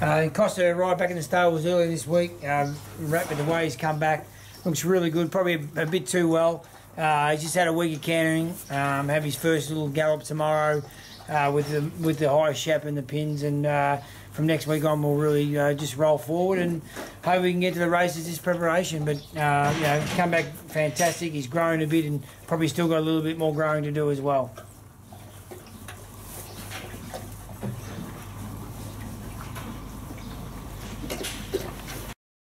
Encosta right back in the stables earlier this week. Rapid the way he's come back. Looks really good, probably a bit too well. He's just had a week of cantering. Have his first little gallop tomorrow with the high shap and the pins, and from next week on we'll really just roll forward and hope we can get to the races this preparation. But you know, come back fantastic. He's grown a bit and probably still got a little bit more growing to do as well.